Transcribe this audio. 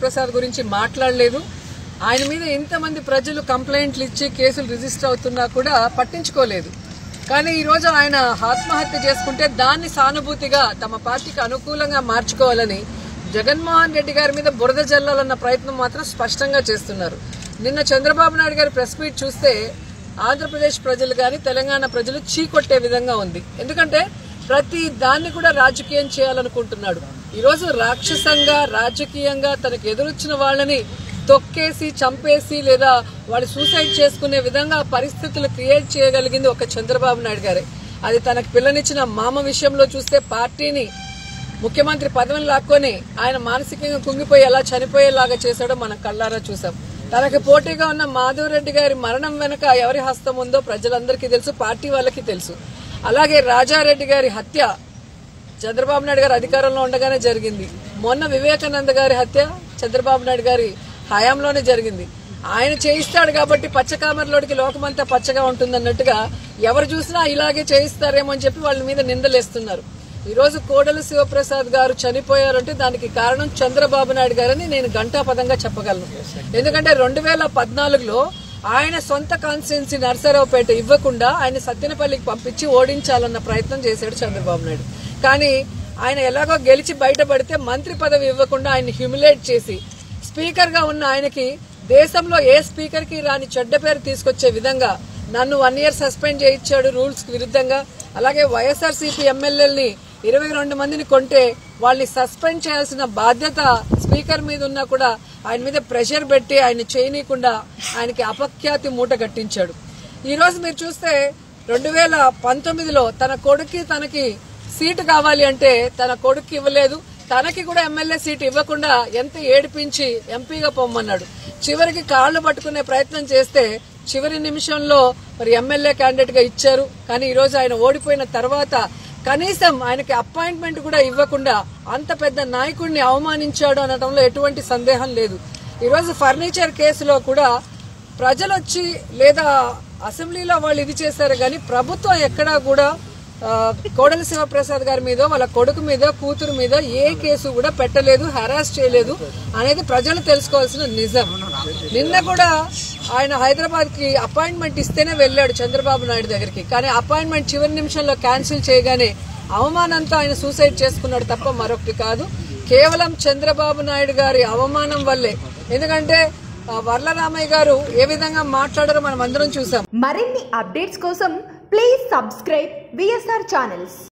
శివప్రసాద్ గురించి మాట్లాడలేదు. ఆయన మీద ఇంతమంది ప్రజలు కంప్లైంట్లు ఇచ్చి కేసులు రిజిస్టర్ అవుతున్నా కూడా పట్టించుకోలేదు. కానీ ఈరోజు ఆయన ఆత్మహత్య చేసుకుంటే దాన్ని సానుభూతిగా తమ పార్టీకి అనుకూలంగా మార్చుకోవాలని జగన్మోహన్ రెడ్డి గారి మీద బురద జల్లాలన్న ప్రయత్నం మాత్రం స్పష్టంగా చేస్తున్నారు. నిన్న చంద్రబాబు నాయుడు గారి ప్రెస్ మీట్ చూస్తే ఆంధ్రప్రదేశ్ ప్రజలు కానీ తెలంగాణ ప్రజలు చీకొట్టే విధంగా ఉంది. ఎందుకంటే ప్రతి దాన్ని కూడా రాజకీయం చేయాలనుకుంటున్నాడు. ఈరోజు రాక్షసంగా రాజకీయంగా తనకు ఎదురొచ్చిన వాళ్ళని తొక్కేసి చంపేసి లేదా వాళ్ళు సూసైడ్ చేసుకునే విధంగా పరిస్థితులు క్రియేట్ చేయగలిగింది ఒక చంద్రబాబు నాయుడు గారే. అది తనకు పిల్లనిచ్చిన మామ విషయంలో చూస్తే పార్టీని ముఖ్యమంత్రి పదవిని లాక్కొని ఆయన మానసికంగా కుంగిపోయి ఎలా చనిపోయేలాగా చేశాడో మనం కళ్ళారా చూసాం. తనకు పోటీగా ఉన్న మాధవరెడ్డి గారి మరణం వెనుక ఎవరి హస్తం ఉందో ప్రజలందరికీ తెలుసు, పార్టీ వాళ్ళకి తెలుసు. అలాగే రాజారెడ్డి గారి హత్య చంద్రబాబు నాయుడు గారు అధికారంలో ఉండగానే జరిగింది. మొన్న వివేకానంద గారి హత్య చంద్రబాబు నాయుడు గారి హయాంలోనే జరిగింది. ఆయన చేయిస్తాడు కాబట్టి పచ్చకామర్లోడికి లోకమంతా పచ్చగా ఉంటుందన్నట్టుగా ఎవరు చూసినా ఇలాగే చేయిస్తారేమో అని చెప్పి వాళ్ళ మీద నిందలేస్తున్నారు. ఈరోజు కోడెల శివప్రసాద్ గారు చనిపోయారంటే దానికి కారణం చంద్రబాబు నాయుడు గారని నేను ఘంటాపదంగా చెప్పగలను. ఎందుకంటే 2014లో ఆయన సొంత కాన్స్టిట్యున్సీ నర్సరావుపేట ఇవ్వకుండా ఆయన సత్తెనపల్లికి పంపించి ఓడించాలన్న ప్రయత్నం చేశాడు చంద్రబాబు నాయుడు. కానీ ఆయన ఎలాగో గెలిచి బయటపడితే మంత్రి పదవి ఇవ్వకుండా ఆయన హ్యూమిలేట్ చేసి స్పీకర్ గా ఉన్న ఆయనకి దేశంలో ఏ స్పీకర్ కి రాని చెడ్డ పేరు తీసుకొచ్చే విధంగా నన్ను 1 year సస్పెండ్ చేయించాడు రూల్స్ కి విరుద్ధంగా. అలాగే వైఎస్ఆర్సీపీ ఎమ్మెల్యేలని 22 మందిని కొంటే వాళ్ళని సస్పెండ్ చేయాల్సిన బాధ్యత స్పీకర్ మీద ఉన్నా కూడా ఆయన మీద ప్రెషర్ పెట్టి ఆయన చేయనీయకుండా ఆయనకి అపఖ్యాతి మూట కట్టించాడు. ఈ రోజు మీరు చూస్తే 2019లో తన కొడుక్కి తనకి సీటు కావాలి అంటే తన కొడుక్కి ఇవ్వలేదు. తనకి కూడా ఎమ్మెల్యే సీటు ఇవ్వకుండా ఎంత ఏడిపించి ఎంపీగా పొమ్మన్నాడు. చివరికి కాళ్లు పట్టుకునే ప్రయత్నం చేస్తే చివరి నిమిషంలో మరి ఎమ్మెల్యే క్యాండిడేట్ గా ఇచ్చారు. కానీ ఈ రోజు ఆయన ఓడిపోయిన తర్వాత కనీసం ఆయనకి అపాయింట్మెంట్ కూడా ఇవ్వకుండా అంత పెద్ద నాయకుడిని అవమానించాడు అనడంలో ఎటువంటి సందేహం లేదు. ఈరోజు ఫర్నిచర్ కేసులో కూడా ప్రజలు వచ్చి లేదా అసెంబ్లీలో వాళ్ళు ఇది చేశారు కానీ ప్రభుత్వం ఎక్కడా కూడా కోడెల శివప్రసాద్ గారి మీద వాళ్ళ కొడుకు మీద కూతురు మీద ఏ కేసు కూడా పెట్టలేదు, హెరాస్ చేయలేదు అనేది ప్రజలు తెలుసుకోవాల్సిన నిజం. నిన్న కూడా ఆయన హైదరాబాద్ కి అపాయింట్మెంట్ ఇస్తేనే వెళ్లాడు చంద్రబాబు నాయుడు దగ్గరికి. కానీ అపాయింట్మెంట్ చివరి నిమిషంలో క్యాన్సిల్ చేయగానే అవమానంతో ఆయన సూసైడ్ చేసుకున్నాడు తప్ప మరొకటి కాదు. కేవలం చంద్రబాబు నాయుడు గారి అవమానం వల్లే. ఎందుకంటే వర్లరామయ్య గారు ఏ విధంగా మాట్లాడారో మనం అందరం చూసాం. మరిన్ని అప్డేట్స్ కోసం ప్లీజ్ సబ్స్క్రైబ్ VSR ఛానల్స్.